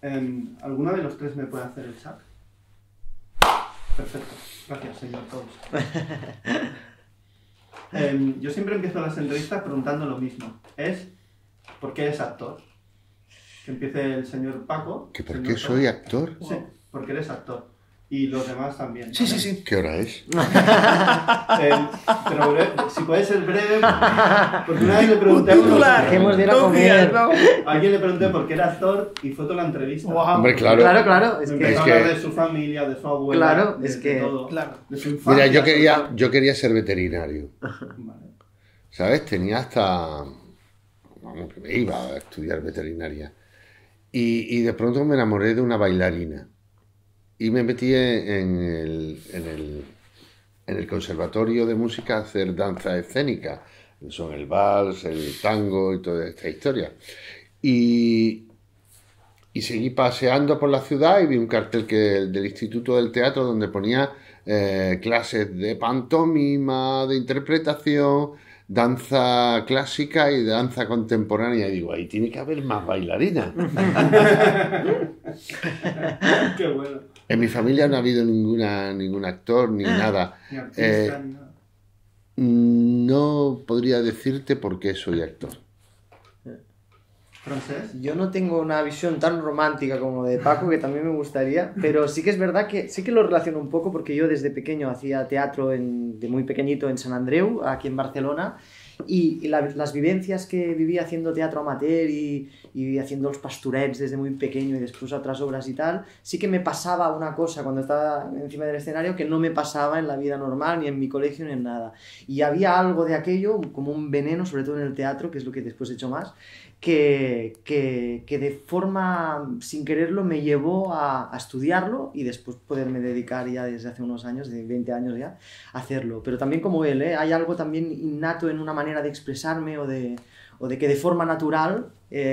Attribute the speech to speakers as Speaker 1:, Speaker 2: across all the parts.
Speaker 1: ¿Alguno de los tres me puede hacer el sac? Perfecto. Gracias, señor Toast. Yo siempre empiezo las entrevistas preguntando lo mismo. ¿Por qué eres actor? Que empiece el señor Paco.
Speaker 2: ¿Que por qué soy actor?
Speaker 1: Sí, porque eres actor. Y los demás también. ¿Vale?
Speaker 3: Sí.
Speaker 2: ¿Qué hora es?
Speaker 1: Pero si puede ser breve, porque una vez le pregunté
Speaker 4: Dejemos de ir a comer.
Speaker 1: a alguien le pregunté por qué era actor y fue toda la entrevista.
Speaker 4: Wow.
Speaker 2: Hombre, claro.
Speaker 4: Claro. Es que...
Speaker 1: hablar de su familia, de su abuela,
Speaker 4: Claro,
Speaker 1: de,
Speaker 4: es que...
Speaker 1: de todo,
Speaker 3: Claro.
Speaker 1: de su infancia.
Speaker 2: Mira, yo quería ser veterinario.
Speaker 1: Vale.
Speaker 2: ¿Sabes? Tenía hasta... Vamos, que me iba a estudiar veterinaria. Y de pronto me enamoré de una bailarina. Y me metí en el conservatorio de música a hacer danza escénica. Son el vals, el tango y toda esta historia. Y seguí paseando por la ciudad y vi un cartel del Instituto del Teatro donde ponía clases de pantomima, de interpretación, danza clásica y danza contemporánea. Y digo, ahí tiene que haber más bailarinas.
Speaker 1: Qué bueno.
Speaker 2: En mi familia no ha habido ningún actor ni nada.
Speaker 1: Ni artista, ni nada.
Speaker 2: No podría decirte por qué soy actor.
Speaker 1: ¿Francés?
Speaker 4: Yo no tengo una visión tan romántica como de Paco, que también me gustaría, pero sí que es verdad que sí que lo relaciono un poco porque yo desde pequeño hacía teatro de muy pequeñito en Sant Andreu, aquí en Barcelona, y las vivencias que viví haciendo teatro amateur y haciendo los pastorets desde muy pequeño y después otras obras y tal, sí que me pasaba una cosa cuando estaba encima del escenario que no me pasaba en la vida normal, ni en mi colegio, ni en nada. Y había algo de aquello, como un veneno, sobre todo en el teatro, que es lo que después he hecho más, que de forma sin quererlo me llevó a estudiarlo y después poderme dedicar ya desde hace unos años, de 20 años ya, a hacerlo. Pero también como él, hay algo también innato en una manera de expresarme o de que de forma natural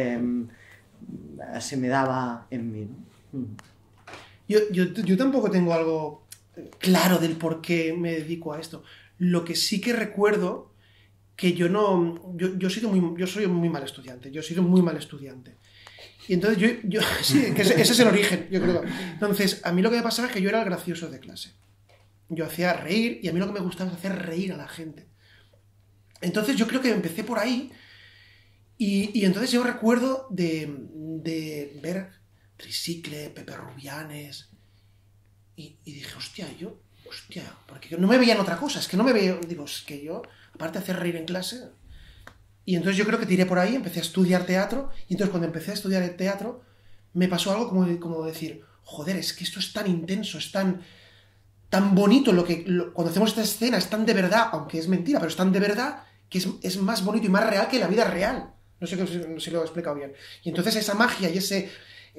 Speaker 4: se me daba en mí, ¿no?
Speaker 3: Yo tampoco tengo algo claro del por qué me dedico a esto. Lo que sí que recuerdo que yo soy muy mal estudiante. Yo he sido muy mal estudiante. Y entonces sí, que ese es el origen, yo creo. Entonces, a mí lo que me pasaba es que yo era el gracioso de clase. Yo hacía reír y a mí lo que me gustaba es hacer reír a la gente. Entonces yo creo que empecé por ahí y entonces yo recuerdo de ver Tricicle, Pepe Rubianes y dije, hostia, porque no me veía en otra cosa, es que no me veía, digo, es que yo, aparte de hacer reír en clase, y entonces yo creo que tiré por ahí, empecé a estudiar teatro, y entonces cuando empecé a estudiar el teatro, me pasó algo como decir, joder, es que esto es tan intenso, es tan bonito, cuando hacemos esta escena es tan de verdad, aunque es mentira, pero es tan de verdad, que es más bonito y más real que la vida real. No sé si lo he explicado bien. Y entonces esa magia y ese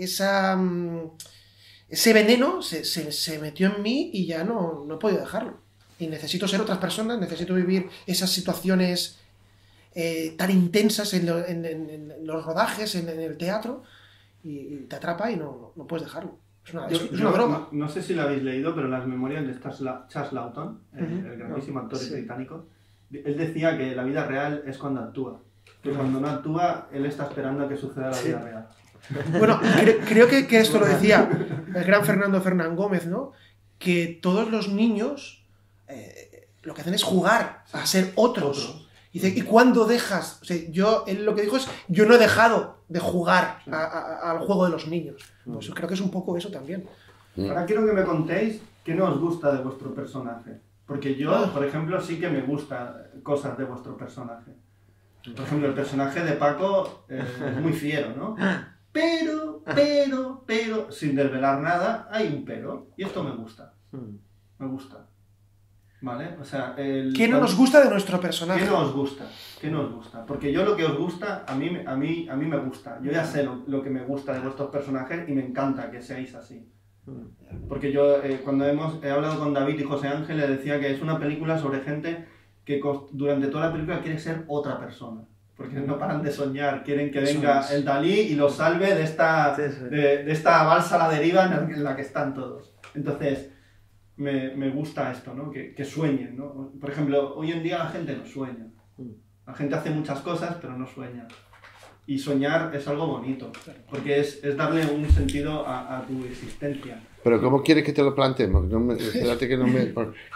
Speaker 3: veneno se metió en mí y ya no he podido dejarlo. Y necesito ser otras personas, necesito vivir esas situaciones tan intensas en los rodajes, en el teatro, y te atrapa y no puedes dejarlo. Es una droga.
Speaker 1: No sé si lo habéis leído, pero las memorias de Charles Laughton, el grandísimo actor británico, él decía que la vida real es cuando actúa. Que cuando no actúa, él está esperando a que suceda la vida real.
Speaker 3: Bueno, creo que esto lo decía el gran Fernando Fernán Gómez, ¿no? Que todos los niños lo que hacen es jugar a ser otros. Y dice, ¿y cuándo dejas? O sea, él lo que dijo es, yo no he dejado de jugar al juego de los niños. Pues creo que es un poco eso también.
Speaker 1: Ahora quiero que me contéis qué no os gusta de vuestro personaje. Porque yo, por ejemplo, sí que me gustan cosas de vuestro personaje. Por ejemplo, el personaje de Paco es muy fiero, ¿no? Pero, sin desvelar nada, hay un pero. Y esto me gusta. Me gusta. ¿Vale? O sea,
Speaker 3: ¿qué no nos gusta de nuestro personaje?
Speaker 1: ¿Qué no os gusta? ¿Qué no os gusta? Porque yo lo que os gusta, a mí me gusta. Yo ya sé lo que me gusta de vuestros personajes y me encanta que seáis así. Porque yo, cuando he hablado con David y José Ángel, le decía que es una película sobre gente que durante toda la película quiere ser otra persona. Porque no paran de soñar, quieren que venga el Dalí y los salve de esta balsa a la deriva en la que están todos. Entonces, me gusta esto, ¿no? Que sueñen, ¿no? Por ejemplo, hoy en día la gente no sueña. La gente hace muchas cosas, pero no sueña. Y soñar es algo bonito, porque es darle un sentido a tu existencia.
Speaker 2: Pero ¿cómo quieres que te lo planteemos? Espérate que no me...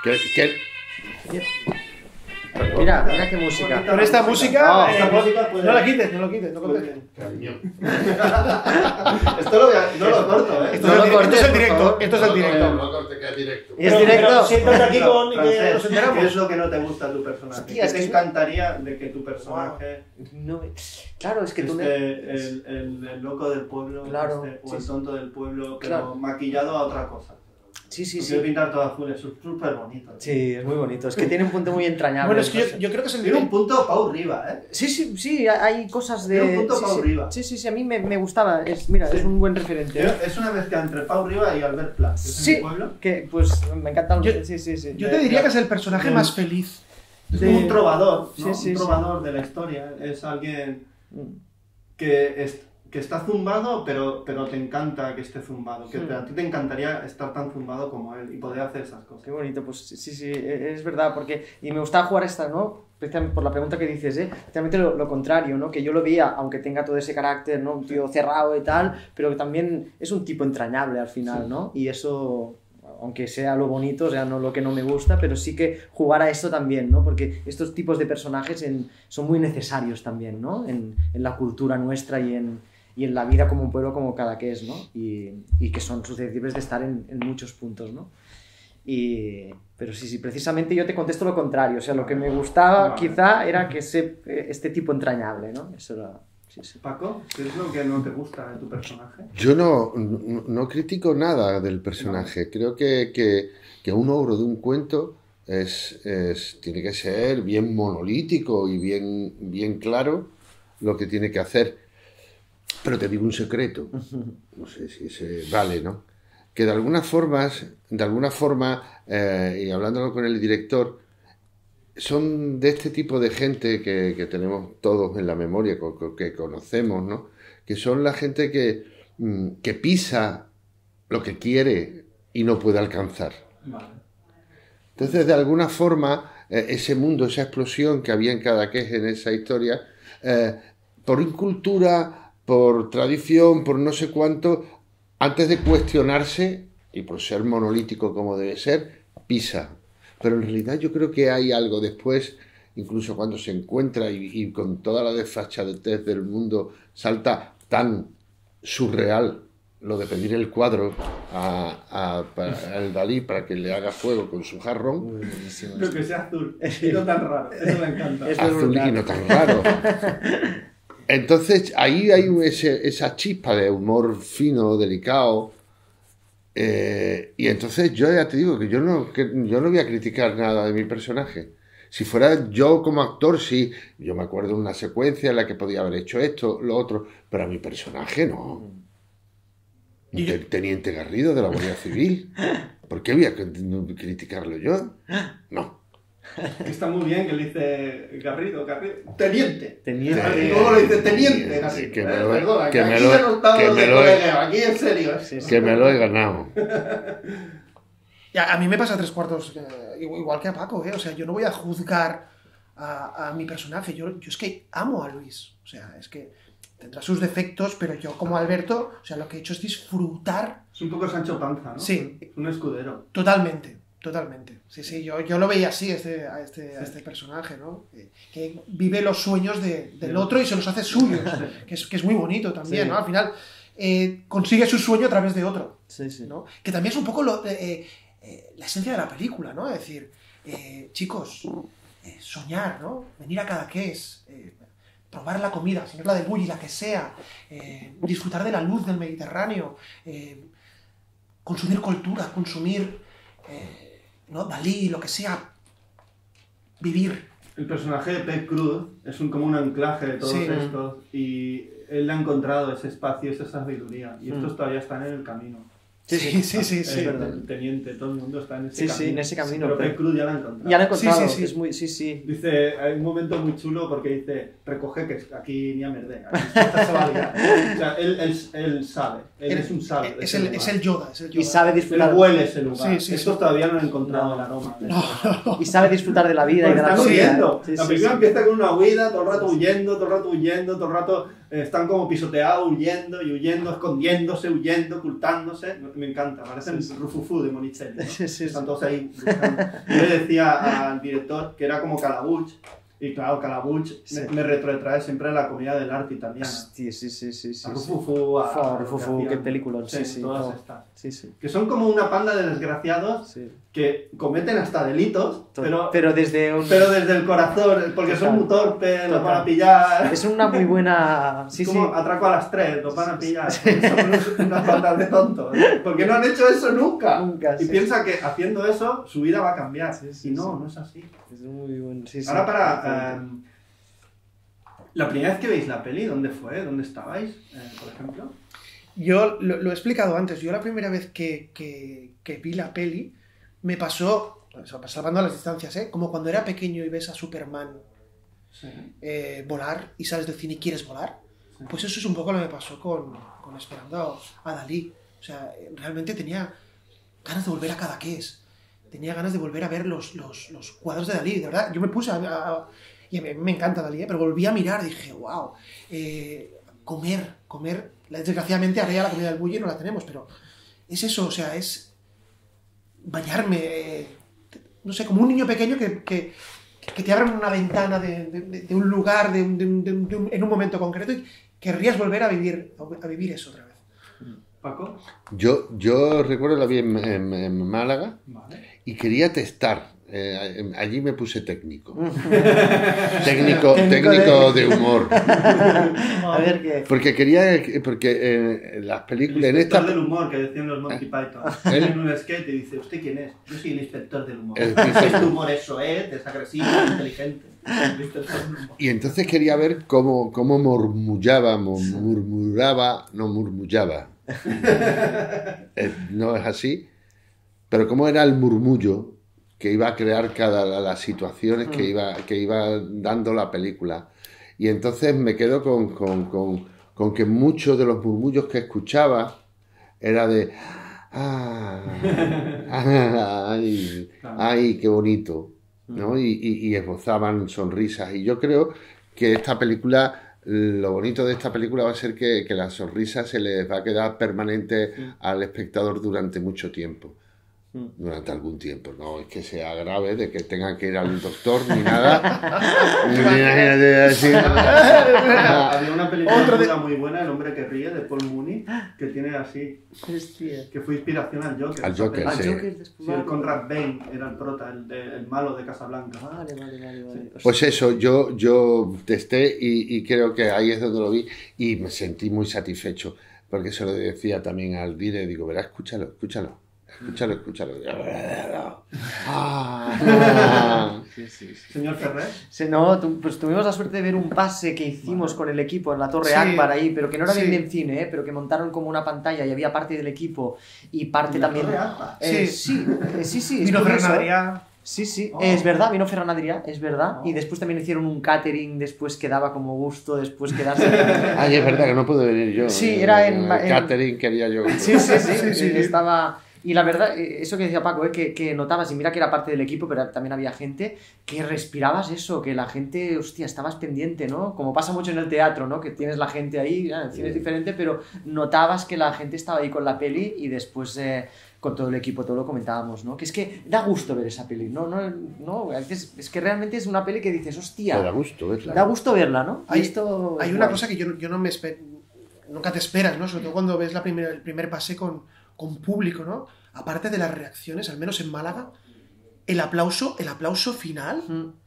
Speaker 4: Mira qué música.
Speaker 3: Con esta música,
Speaker 1: esta música puede-
Speaker 3: no la quites, no lo quites. No cortes.
Speaker 1: Esto no lo corto, ¿eh?
Speaker 3: Esto
Speaker 4: No
Speaker 3: es
Speaker 4: lo
Speaker 3: el
Speaker 4: cortes,
Speaker 3: esto es el
Speaker 4: por
Speaker 3: directo.
Speaker 4: favor.
Speaker 3: Esto es el directo.
Speaker 2: No corte, que es directo.
Speaker 4: ¿Y es directo?
Speaker 3: Pero siéntate aquí con y que
Speaker 1: Francés,
Speaker 3: nos enteramos.
Speaker 1: ¿qué es lo que no te gusta de tu personaje?
Speaker 4: Hostia,
Speaker 1: ¿Qué
Speaker 4: es
Speaker 1: te
Speaker 4: que-
Speaker 1: encantaría de que tu personaje
Speaker 4: No, claro, es que tú me...
Speaker 1: el loco del pueblo
Speaker 4: Claro,
Speaker 1: o
Speaker 4: sí,
Speaker 1: el
Speaker 4: sí.
Speaker 1: tonto del pueblo, pero
Speaker 4: Claro.
Speaker 1: maquillado a otra cosa?
Speaker 4: Sí, sí,
Speaker 1: Quiero
Speaker 4: sí.
Speaker 1: pintar todo azul, es súper bonito.
Speaker 4: Sí, es muy bonito. Es que tiene un punto muy entrañable.
Speaker 3: Bueno, es que
Speaker 4: entonces.
Speaker 3: yo creo que es el
Speaker 1: Tiene un
Speaker 3: nivel.
Speaker 1: punto Pau Riva, ¿eh?
Speaker 4: Sí, sí, sí, hay cosas de...
Speaker 1: Tiene un punto
Speaker 4: sí,
Speaker 1: Pau
Speaker 4: sí.
Speaker 1: Riva.
Speaker 4: Sí, a mí me gustaba. Mira,
Speaker 1: Sí.
Speaker 4: es un buen referente.
Speaker 1: Es una mezcla entre Pau Riva y Albert Pla, que es
Speaker 4: Sí,
Speaker 1: mi pueblo.
Speaker 4: que pues me encanta.
Speaker 3: Yo-
Speaker 4: Sí.
Speaker 3: Yo te diría que es el personaje más feliz.
Speaker 1: Es como un trovador, ¿no?
Speaker 4: Sí, sí,
Speaker 1: un
Speaker 4: sí.
Speaker 1: trovador de la historia. Es alguien
Speaker 4: Mm.
Speaker 1: que está zumbado, pero te encanta que esté zumbado. Que
Speaker 4: Mm.
Speaker 1: a ti te encantaría estar tan zumbado como él y poder hacer esas cosas.
Speaker 4: Qué bonito, pues sí, es verdad, porque... Y me gustaba jugar esta, ¿no? Especialmente por la pregunta que dices, especialmente lo contrario, ¿no? Que yo lo veía, aunque tenga todo ese carácter, ¿no? Un tío cerrado y tal, pero que también es un tipo entrañable al final, ¿no? Y eso, aunque sea lo bonito, o sea, no lo que no me gusta, pero sí que jugar a esto también, ¿no? Porque estos tipos de personajes son muy necesarios también, ¿no? En la cultura nuestra y en la vida como un pueblo como Cadaqués, ¿no? Y que son susceptibles de estar en muchos puntos, ¿no? Pero sí, precisamente yo te contesto lo contrario, o sea, lo que me gustaba
Speaker 1: Vale.
Speaker 4: quizá era que este tipo entrañable, ¿no? Eso era... Sí.
Speaker 1: Paco, ¿qué es lo que no te gusta de tu personaje?
Speaker 2: Yo no critico nada del personaje. Creo que un ogro de un cuento tiene que ser bien monolítico y bien claro lo que tiene que hacer. Pero te digo un secreto, no sé si se vale, ¿no? Que de alguna forma, y hablándolo con el director, son de este tipo de gente que tenemos todos en la memoria, que conocemos, ¿no? Que son la gente que pisa lo que quiere y no puede alcanzar.
Speaker 1: Vale.
Speaker 2: Entonces, de alguna forma, ese mundo, esa explosión que había en Cadaqués en esa historia, por incultura, por tradición, por no sé cuánto, antes de cuestionarse, y por ser monolítico como debe ser, pisa. Pero en realidad yo creo que hay algo después, incluso cuando se encuentra y con toda la desfachatez del mundo, salta tan surreal lo de pedir el cuadro al Dalí para que le haga fuego con su jarrón.
Speaker 1: Lo que sea azul, y no tan raro, eso me encanta.
Speaker 4: Es
Speaker 2: Azul
Speaker 4: brutal.
Speaker 2: y no tan raro. Entonces ahí hay esa chispa de humor fino, delicado. Y entonces yo ya te digo que yo no voy a criticar nada de mi personaje. Si fuera yo como actor, sí. Yo me acuerdo de una secuencia en la que podía haber hecho esto, lo otro, pero a mi personaje no. Teniente Garrido de la Guardia Civil. ¿Por qué voy a criticarlo yo? No.
Speaker 1: Está muy bien que le dice Garrido. Teniente.
Speaker 4: Teniente.
Speaker 1: ¿Cómo lo dice? Teniente.
Speaker 2: Sí,
Speaker 1: Garrido.
Speaker 2: que
Speaker 1: Perdona,
Speaker 2: que
Speaker 1: aquí
Speaker 2: me lo-
Speaker 1: ya no estamos
Speaker 2: que
Speaker 1: de
Speaker 2: me lo-
Speaker 1: colegueo, aquí en serio.
Speaker 2: Que me lo he ganado.
Speaker 3: Ya, a mí me pasa 3/4 igual que a Paco, ¿eh? O sea, yo no voy a juzgar a mi personaje. Yo es que amo a Luis. O sea, es que tendrá sus defectos, pero yo como Alberto, o sea, lo que he hecho es disfrutar.
Speaker 1: Es un poco Sancho Panza, ¿no?
Speaker 3: Sí.
Speaker 1: Un escudero.
Speaker 3: Totalmente. Sí, yo lo veía así a este personaje, ¿no? Que vive los sueños del otro y se los hace suyos, que es muy bonito también,
Speaker 4: Sí.
Speaker 3: ¿no? Al final consigue su sueño a través de otro,
Speaker 4: Sí.
Speaker 3: ¿no? Que también es un poco la esencia de la película, ¿no? Es decir, chicos, soñar, ¿no? Venir a Cadaqués, probar la comida, si no es la de Bulli, la que sea, disfrutar de la luz del Mediterráneo, consumir cultura, consumir... ¿no? Dalí, lo que sea, vivir.
Speaker 1: El personaje de Pep Cruz es como un anclaje de todos
Speaker 3: Sí.
Speaker 1: estos y él ha encontrado ese espacio, esa sabiduría y estos todavía están en el camino.
Speaker 3: Sí.
Speaker 1: El teniente, todo el mundo está en ese
Speaker 4: Sí,
Speaker 1: camino.
Speaker 4: en ese camino.
Speaker 1: Pero Pep Cruz ya lo ha encontrado.
Speaker 4: Ya lo he encontrado,
Speaker 3: Sí.
Speaker 4: es muy... Sí.
Speaker 1: Dice, hay un momento muy chulo porque dice, recoge que aquí ni a merde, aquí esta se va a liar. O sea, él sabe, él es un sabio. de
Speaker 3: Es
Speaker 1: ese
Speaker 3: el
Speaker 1: lugar.
Speaker 3: Yoda.
Speaker 4: Y sabe
Speaker 1: Él
Speaker 4: disfrutar...
Speaker 1: huele ese lugar.
Speaker 3: Sí.
Speaker 1: Estos todavía no han encontrado el aroma.
Speaker 4: Y sabe disfrutar de la vida y
Speaker 1: Porque
Speaker 4: de la
Speaker 1: están
Speaker 4: comida.
Speaker 1: huyendo.
Speaker 4: Sí,
Speaker 1: La
Speaker 4: sí,
Speaker 1: película
Speaker 4: sí.
Speaker 1: empieza con una huida, todo el rato huyendo, todo el rato están como pisoteados, huyendo y huyendo, escondiéndose, huyendo, ocultándose. Me encanta, parecen Rufufú de Monicelli, ¿no? Están todos ahí buscando. Yo le decía al director que era como Calabuch, y claro, Calabuch me retrotrae siempre a la comida del arte italiana.
Speaker 4: Hostia, sí.
Speaker 1: A Rufufú,
Speaker 4: Rufufú, qué película.
Speaker 1: Sí, todas estas.
Speaker 4: Sí.
Speaker 1: Que son como una panda de desgraciados que cometen hasta delitos, pero
Speaker 4: desde
Speaker 1: el corazón, porque son muy torpes, los van a pillar.
Speaker 4: Es una muy buena...
Speaker 1: como atraco a las 3, los van a pillar. Son unas bandas de tontos, porque no han hecho eso nunca. Y piensa que haciendo eso su vida va a cambiar. Y no es así.
Speaker 4: Es muy bueno.
Speaker 1: Ahora la primera vez que veis la peli, ¿dónde fue? ¿Dónde estabais, por ejemplo?
Speaker 3: Yo lo he explicado antes. Yo la primera vez que vi la peli me pasó, salvando las distancias, como cuando era pequeño y ves a Superman volar y sales del cine y quieres volar. Pues eso es un poco lo que me pasó con Esperando a Dalí. O sea, realmente tenía ganas de volver a Cadaqués. Tenía ganas de volver a ver los cuadros de Dalí. De verdad, yo me puse y me encanta Dalí, pero volví a mirar y dije, wow, comer. Desgraciadamente ahora ya la comida del bulli no la tenemos, pero es eso, o sea, es bañarme, no sé, como un niño pequeño que te abran una ventana de un lugar en un momento concreto y querrías volver a vivir eso otra vez.
Speaker 1: ¿Paco?
Speaker 2: Yo recuerdo la vi en Málaga.
Speaker 1: Vale.
Speaker 2: Y quería testar. Allí me puse técnico. técnico de humor.
Speaker 4: A ver qué.
Speaker 2: Porque las películas
Speaker 1: el
Speaker 2: en
Speaker 1: inspector
Speaker 2: esta
Speaker 1: del humor que decían los Monty Python. En un sketch y dice, ¿usted quién es? Yo soy el inspector del humor. Tu humor es soez, es agresivo, es inteligente.
Speaker 2: Y entonces quería ver cómo murmullaba. No es así, pero cómo era el murmullo que iba a crear las situaciones que iba dando la película. Y entonces me quedo con que muchos de los murmullos que escuchaba era de ay, qué bonito, ¿no? Y esbozaban sonrisas. Y yo creo que esta película, lo bonito de esta película va a ser que la sonrisa se les va a quedar permanente al espectador durante mucho tiempo. Durante algún tiempo, no es que sea grave de que tenga que ir al doctor ni nada.
Speaker 1: Había una película muy buena, El hombre que ríe, de Paul Mooney, que tiene así, que fue inspiración al Joker.
Speaker 2: Al Joker, sí.
Speaker 1: Sí, el Conrad Bain era el prota, el malo de Casablanca.
Speaker 4: Vale.
Speaker 2: Pues eso, yo testé y creo que ahí es donde lo vi y me sentí muy satisfecho, porque se lo decía también al Dire, digo, verá, escúchalo.
Speaker 1: Señor Ferrer.
Speaker 4: No, pues tuvimos la suerte de ver un pase que hicimos con el equipo en la Torre Akbar ahí, pero que no era bien cine, pero que montaron como una pantalla y había parte del equipo y parte también... Sí.
Speaker 3: Vino Ferran Adrià.
Speaker 4: Sí, es verdad, vino Ferran Adrià, es verdad. Y después también hicieron un catering, después que daba como gusto, después quedarse...
Speaker 2: Ay, es verdad que no pude venir yo.
Speaker 4: Sí, era en...
Speaker 2: catering quería yo.
Speaker 4: Sí, estaba... Y la verdad, eso que decía Paco, que notabas, y mira que era parte del equipo, pero también había gente que respirabas eso, que la gente, hostia, estabas pendiente, ¿no? Como pasa mucho en el teatro, ¿no? Que tienes la gente ahí, el cine es diferente, pero notabas que la gente estaba ahí con la peli y después con todo el equipo, todo lo comentábamos, ¿no? Que es que da gusto ver esa peli, ¿no? A veces es que realmente es una peli que dices, hostia...
Speaker 2: Da gusto verla.
Speaker 4: Da gusto verla, ¿no?
Speaker 3: Hay una cosa que yo no me espero, nunca te esperas, ¿no? Sobre todo cuando ves el primer pase con público, ¿no? Aparte de las reacciones, al menos en Málaga, el aplauso final,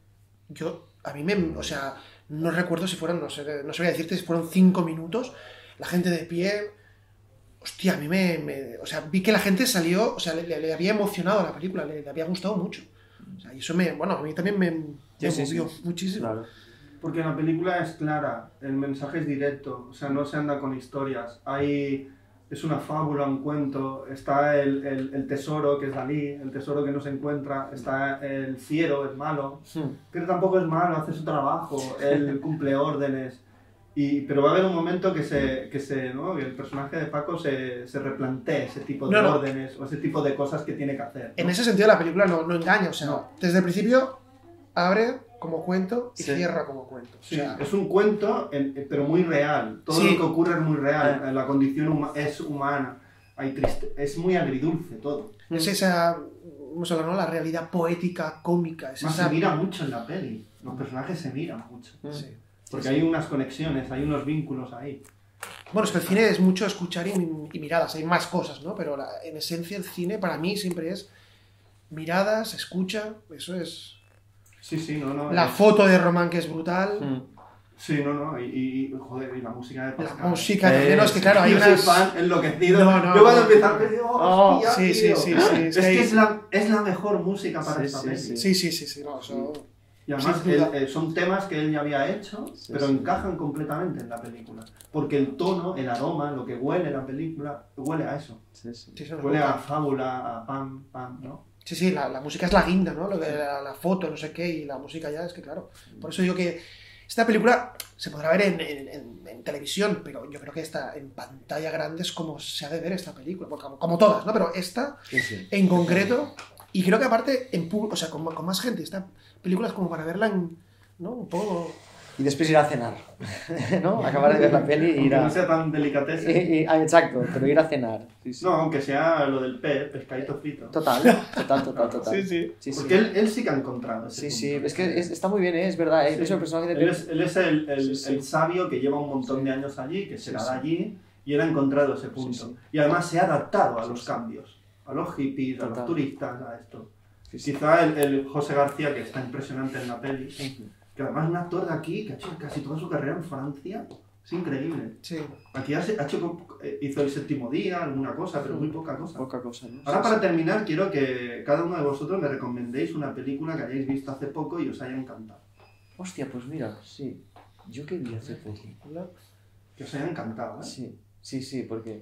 Speaker 3: o sea, no recuerdo si fueron, no sabría decirte si fueron 5 minutos, la gente de pie, hostia, a mí o sea, vi que la gente salió, o sea, le había emocionado la película, le había gustado mucho. O sea, y eso a mí también me movió muchísimo.
Speaker 1: Claro. Porque la película es clara, el mensaje es directo, o sea, no se anda con historias, es una fábula, un cuento, está el tesoro que es Dalí, el tesoro que no se encuentra, está el fiero, el malo, pero tampoco es malo, hace su trabajo, él cumple órdenes, pero va a haber un momento que el personaje de Paco se replantee ese tipo de órdenes o ese tipo de cosas que tiene que hacer, ¿no?
Speaker 3: En ese sentido la película no engaña, o sea, desde el principio abre como cuento y
Speaker 4: Sí.
Speaker 3: cierra como cuento. O
Speaker 1: Sí,
Speaker 3: sea,
Speaker 1: es un cuento, pero muy real. Todo
Speaker 3: Sí.
Speaker 1: lo que ocurre es muy real. La condición es humana. Es muy agridulce todo.
Speaker 3: es esa, vamos a hablar, ¿no? La realidad poética, cómica. Es
Speaker 1: Más
Speaker 3: esa...
Speaker 1: se mira mucho en la peli. Los personajes se miran mucho.
Speaker 3: Sí.
Speaker 1: Porque hay unas conexiones, hay unos vínculos ahí.
Speaker 3: Bueno, es que el cine es mucho escuchar y miradas, hay más cosas, ¿no? Pero en esencia el cine para mí siempre es miradas, escucha, eso es...
Speaker 1: Sí, no.
Speaker 3: La foto de Román, que es brutal,
Speaker 1: Sí, no. Joder, y la música de
Speaker 3: la
Speaker 1: Pascal.
Speaker 3: música también, no, es que claro, hay
Speaker 1: Yo soy
Speaker 3: unas...
Speaker 1: fan enloquecido.
Speaker 3: No,
Speaker 1: Yo cuando
Speaker 3: no.
Speaker 1: empiezo a ver, digo, hostia,
Speaker 3: sí,
Speaker 1: tío.
Speaker 3: sí.
Speaker 1: Es
Speaker 3: que hay-
Speaker 1: que es la mejor música para
Speaker 4: Sí,
Speaker 1: esta
Speaker 4: sí,
Speaker 1: peli.
Speaker 4: sí.
Speaker 3: Sí, no, eso...
Speaker 1: Y además
Speaker 3: Sin duda.
Speaker 1: son temas que él ya había hecho,
Speaker 4: Sí,
Speaker 1: pero
Speaker 4: sí.
Speaker 1: encajan completamente en la película. Porque el tono, el aroma, lo que huele la película, huele a eso.
Speaker 4: Sí, sí.
Speaker 3: Sí,
Speaker 1: Huele a fábula, a pam, ¿no?
Speaker 3: Sí, la música es la guinda, ¿no? Lo de la foto, no sé qué, y la música ya es que, claro. Por eso digo que esta película se podrá ver en televisión, pero yo creo que esta en pantalla grande es como se ha de ver esta película, porque como todas, ¿no? Pero esta
Speaker 4: Sí, sí.
Speaker 3: en concreto, y creo que aparte, o sea, con más gente, esta película es como para verla en, ¿no? Un poco...
Speaker 4: Y después ir a cenar, ¿no? Acabar de ver la peli y ir
Speaker 1: Aunque
Speaker 4: a...
Speaker 1: no sea tan delicatese.
Speaker 4: Exacto, pero ir a cenar. Sí, sí.
Speaker 1: No, aunque sea lo del pescadito frito.
Speaker 4: Total.
Speaker 3: Sí.
Speaker 4: Sí,
Speaker 1: Porque él sí que ha encontrado ese
Speaker 4: Sí,
Speaker 1: punto.
Speaker 4: es que está muy bien, es verdad.
Speaker 1: Sí.
Speaker 4: Eso el personaje de
Speaker 1: Él es el
Speaker 4: Sí.
Speaker 1: sabio que lleva un montón de años allí, que será
Speaker 4: Sí.
Speaker 1: de allí, y él ha encontrado ese punto.
Speaker 4: Sí.
Speaker 1: Y además se ha adaptado a
Speaker 4: Sí,
Speaker 1: los
Speaker 4: sí.
Speaker 1: cambios, a los hippies, a
Speaker 4: Total.
Speaker 1: los turistas, a esto.
Speaker 4: Sí.
Speaker 1: Quizá el José García, que está impresionante en la peli, que además es un actor de aquí que ha hecho casi toda su carrera en Francia, es increíble.
Speaker 3: Sí.
Speaker 1: Aquí hizo el séptimo día, alguna cosa, pero muy poca cosa.
Speaker 4: Poca cosa, ¿no?
Speaker 1: Ahora
Speaker 4: Sí,
Speaker 1: para terminar quiero que cada uno de vosotros me recomendéis una película que hayáis visto hace poco y os haya encantado.
Speaker 4: sí. Hostia, pues mira, sí. Yo qué vi hace poco.
Speaker 1: Que os haya encantado, ¿eh?
Speaker 4: Sí, porque...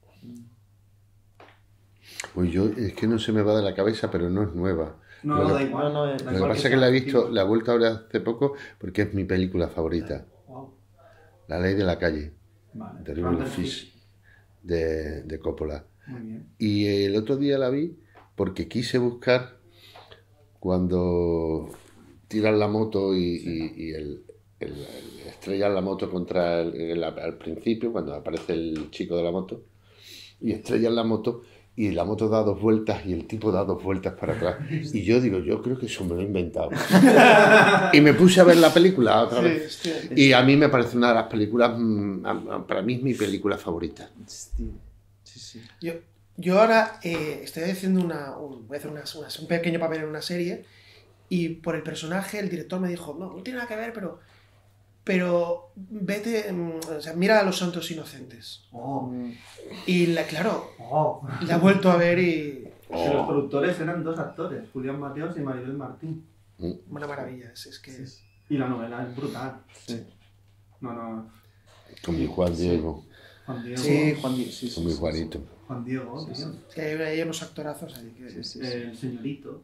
Speaker 2: Pues yo, es que no se me va de la cabeza, pero no es nueva.
Speaker 1: No,
Speaker 2: Lo que-
Speaker 1: da igual.
Speaker 4: no,
Speaker 1: Da
Speaker 2: Lo que
Speaker 1: igual
Speaker 2: pasa es que la he
Speaker 1: sea
Speaker 2: visto,
Speaker 1: ficción.
Speaker 2: la he vuelto a ver hace poco porque es mi película favorita.
Speaker 1: Wow.
Speaker 2: La ley de la calle,
Speaker 1: Vale.
Speaker 2: de River
Speaker 1: Randall
Speaker 2: Fish, de Coppola.
Speaker 1: Muy bien.
Speaker 2: Y el otro día la vi porque quise buscar cuando tiran la moto y estrellan la moto contra al principio, cuando aparece el chico de la moto, y estrellan la moto y la moto da 2 vueltas y el tipo da 2 vueltas para atrás. Y yo digo, yo creo que eso me lo he inventado. Y me puse a ver la película otra
Speaker 3: Sí,
Speaker 2: vez.
Speaker 3: hostia.
Speaker 2: Y a mí me parece una de las películas, para mí es mi película favorita.
Speaker 4: Sí.
Speaker 3: Yo ahora estoy haciendo voy a hacer un pequeño papel en una serie y por el personaje el director me dijo, no tiene nada que ver, pero vete, o sea, mira a Los Santos Inocentes.
Speaker 1: Oh.
Speaker 3: Y claro,
Speaker 1: Oh.
Speaker 3: la he vuelto a ver y
Speaker 1: Que los productores eran 2 actores, Julián Mateos y Maribel Martín.
Speaker 3: una maravilla, es que...
Speaker 1: Y la novela es brutal.
Speaker 4: Sí.
Speaker 1: No.
Speaker 2: Con mi Juan Diego,
Speaker 1: Juan Diego.
Speaker 4: Sí, Juan Diego. Sí,
Speaker 2: con mi Juanito.
Speaker 1: Juan Diego, tío.
Speaker 3: Es que hay unos actorazos ahí que...
Speaker 1: El señorito.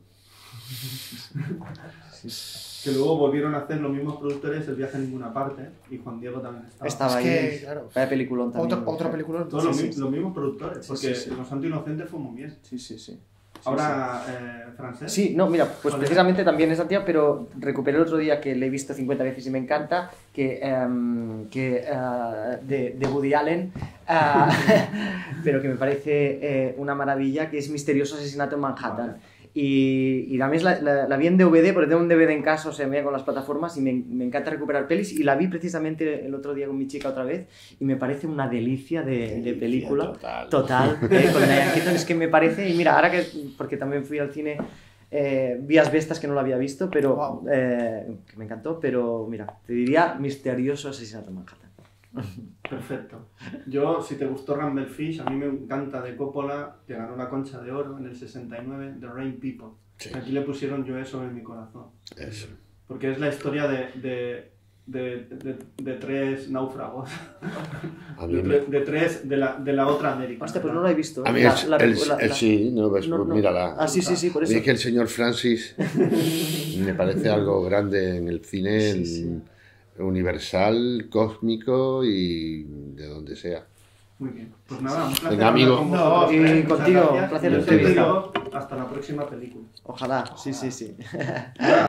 Speaker 1: Que luego volvieron a hacer los mismos productores El viaje a ninguna parte. Y Juan Diego también estaba.
Speaker 4: Estaba
Speaker 3: Es
Speaker 4: ahí.
Speaker 3: que, claro.
Speaker 4: Vaya peliculón también.
Speaker 3: Otra película.
Speaker 1: Todos los mismos productores.
Speaker 4: Sí,
Speaker 1: Porque
Speaker 4: sí.
Speaker 1: Los Santos Inocentes fue muy bien.
Speaker 4: Sí.
Speaker 1: Ahora, francés.
Speaker 4: Sí, no, mira, pues
Speaker 1: ¿Cuál
Speaker 4: precisamente también esa tía, pero recuperé el otro día que le he visto 50 veces y me encanta, de Woody Allen, pero que me parece una maravilla, que es Misterioso Asesinato en Manhattan.
Speaker 1: Vale.
Speaker 4: Y también la vi en DVD, porque tengo un DVD en casa, o sea, me voy con las plataformas y me encanta recuperar pelis. Y la vi precisamente el otro día con mi chica otra vez y me parece una delicia de película. Total, con Diane Keaton, es que me parece, y mira, ahora porque también fui al cine, vi Asbestas, que no lo había visto, pero
Speaker 3: Wow.
Speaker 4: que me encantó, pero mira, te diría Misterioso Asesinato en Manhattan.
Speaker 1: Perfecto. Yo, si te gustó Rumble Fish, a mí me encanta de Coppola, que ganó la Concha de Oro en el 69, The Rain People.
Speaker 2: Sí.
Speaker 1: Aquí le pusieron Yo sobre mi corazón.
Speaker 2: Eso.
Speaker 1: Porque es la historia de 3 náufragos.
Speaker 2: A mí me-
Speaker 1: de la otra América.
Speaker 4: Hostia, pues no lo he visto.
Speaker 2: A mí sí, no, pues,
Speaker 4: no, no.
Speaker 2: mírala.
Speaker 4: Ah, sí, por
Speaker 2: A mí
Speaker 4: eso.
Speaker 2: es que el señor Francis me parece algo grande en el cine,
Speaker 4: Sí.
Speaker 2: universal, cósmico y de donde sea.
Speaker 1: Muy bien. Pues nada, un placer
Speaker 2: Venga, amigo.
Speaker 1: hablar con
Speaker 4: No,
Speaker 1: vosotros
Speaker 4: y
Speaker 1: tres. Muchas
Speaker 4: contigo,
Speaker 1: gracias.
Speaker 4: un placer
Speaker 1: Y
Speaker 2: la
Speaker 1: os digo,
Speaker 4: entrevista.
Speaker 1: hasta la próxima película.
Speaker 4: Ojalá, sí.